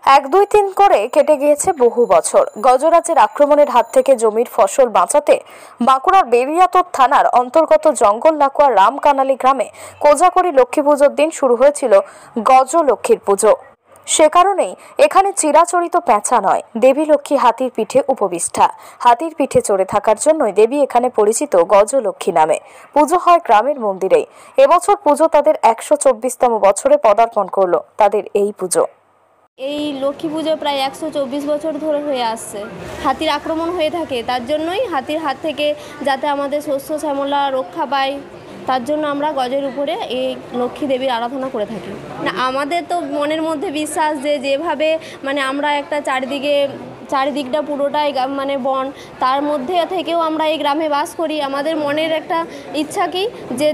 এক দুই তিন করে কেটে গিয়েছে বহু বছর। গজরাজের আক্রমণের হাত থেকে জমির ফসল বাঁচাতে বাঁকুড়ার বেরিয়াতোড় থানার অন্তর্গত জঙ্গল লাকুয়া রামকানালি গ্রামে কোজাগরী লক্ষ্মী পুজোর দিন শুরু হয়েছিল গজলক্ষ্মীর পুজো। সে কারণেই এখানে চিরাচরিত পেঁচা নয়, দেবী লক্ষ্মী হাতির পিঠে উপবিষ্টা। হাতির পিঠে চড়ে থাকার জন্যই দেবী এখানে পরিচিত গজলক্ষ্মী নামে। পুজো হয় গ্রামের মন্দিরেই। এবছর পুজো তাদের 124তম বছরে পদার্পণ করলো তাদের এই পুজো। এই লক্ষ্মী পুজো প্রায় 124 বছর ধরে হয়ে আসছে। হাতির আক্রমণ হয়ে থাকে, তার জন্যই হাতির হাত থেকে যাতে আমাদের শস্য শ্যামলা রক্ষা পায়, তার জন্য আমরা গজের উপরে এই লক্ষ্মী দেবীর আরাধনা করে থাকি। না, আমাদের তো মনের মধ্যে বিশ্বাস যে যেভাবে আমরা একটা চারিদিকটা পুরোটাই বন, তার মধ্যে থেকেও আমরা এই গ্রামে বাস করি। আমাদের মনের একটা ইচ্ছা কি যে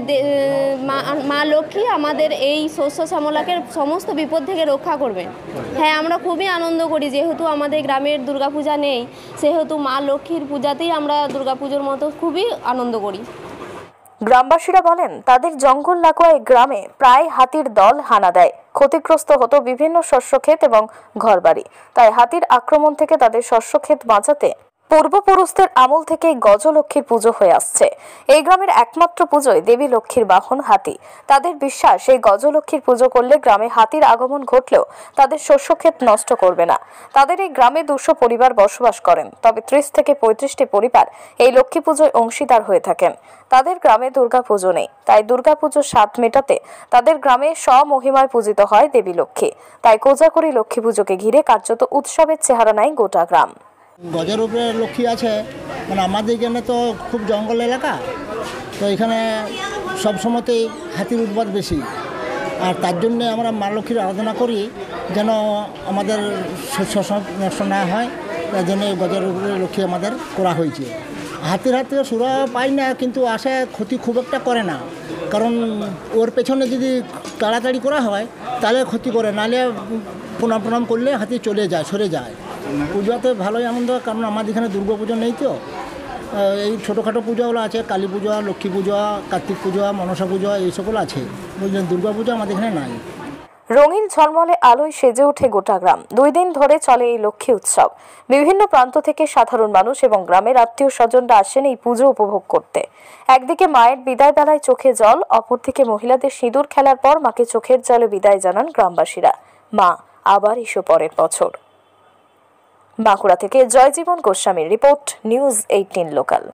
মা লক্ষ্মী আমাদের এই শস্য শ্যামলাকে সমস্ত বিপদ থেকে রক্ষা করবেন। হ্যাঁ, আমরা খুবই আনন্দ করি, যেহেতু আমাদের গ্রামের দুর্গাপূজা নেই, সেহেতু মা লক্ষ্মীর পূজাতেই আমরা দুর্গাপুজোর মতো খুবই আনন্দ করি। গ্রামবাসীরা বলেন, তাদের জঙ্গল লাকুয়া এই গ্রামে প্রায় হাতির দল হানা দেয়। ক্ষতিগ্রস্ত হতো বিভিন্ন শস্যক্ষেত এবং ঘরবাড়ি। তাই হাতির আক্রমণ থেকে তাদের শস্যক্ষেত বাঁচাতে পূর্বপুরুষদের আমল থেকে গজলক্ষ্মীর পুজো হয়ে আসছে। এই গ্রামের একমাত্র পুজোয় দেবী লক্ষ্মীর বাহন হাতি। তাদের বিশ্বাস, এই গজলক্ষ্মীর পুজো করলে গ্রামে হাতির আগমন ঘটলেও তাদের শস্যক্ষেত নষ্ট করবে না। তাদের এই গ্রামে 200 পরিবার বসবাস করেন, তবে 30 থেকে 35টি পরিবার এই লক্ষ্মী পুজোয় অংশীদার হয়ে থাকেন। তাদের গ্রামে দুর্গাপুজো নেই, তাই দুর্গাপুজোর স্বাদ মেটাতে তাদের গ্রামে স্বমহিমায় পূজিত হয় দেবী লক্ষ্মী। তাই কোজাগরী লক্ষ্মী পুজোকে ঘিরে কার্যত উৎসবের চেহারা নেয় গোটা গ্রাম। গজের উপরে লক্ষ্মী আছে, আমাদের এখানে তো খুব জঙ্গল এলাকা, তো এখানে সবসময়তেই হাতির উৎপাত বেশি। আর তার জন্যে আমরা মা লক্ষ্মীর আরাধনা করি যেন আমাদের শস্য নষ্ট না হয়, তার জন্য গজের উপরে লক্ষ্মী আমাদের করা হয়েছে। হাতির হাত থেকে সুরা পাই না, কিন্তু আসে ক্ষতি খুব একটা করে না, কারণ ওর পেছনে যদি তাড়াতাড়ি করা হয় তাহলে ক্ষতি করে, নাহলে প্রণাম করলে হাতি চলে যায়, সরে যায়। পুজোতে ভালোই আনন্দ, কারণ আমাদের এখানে দুর্গা পুজো নেই, তো এই ছোটোখাটো পুজোগুলো আছে, কালী পূজা, লক্ষ্মী পূজা, কার্তিক পূজা, মনসা পূজা, এই সকল আছে। বুঝলেন, দুর্গা পূজা আমাদের এখানে নাই। রঙিন ঝলমলে আলোয় সেজে ওঠে গোটা গ্রাম। 2 দিন ধরে চলে এই লক্ষ্মী উৎসব। বিভিন্ন প্রান্ত থেকে সাধারণ মানুষ এবং গ্রামের আত্মীয় স্বজনরা আসেন এই পুজো উপভোগ করতে। একদিকে মায়ের বিদায় বেলায় চোখে জল, অপরদিকে মহিলাদের সিঁদুর খেলার পর মাকে চোখের জলে বিদায় জানান গ্রামবাসীরা। মা আবার এসো পরের বছর। বাঁকুড়া থেকে জয়জীবন গোস্বামীর রিপোর্ট, নিউজ 18 লোকাল।